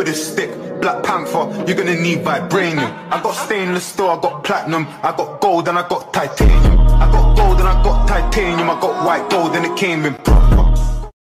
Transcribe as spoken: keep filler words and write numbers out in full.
this stick. Black Panther, you're gonna need vibranium. I got stainless steel, I got platinum, I got gold and I got titanium. I got gold and I got titanium, I got white gold and it came in, bro.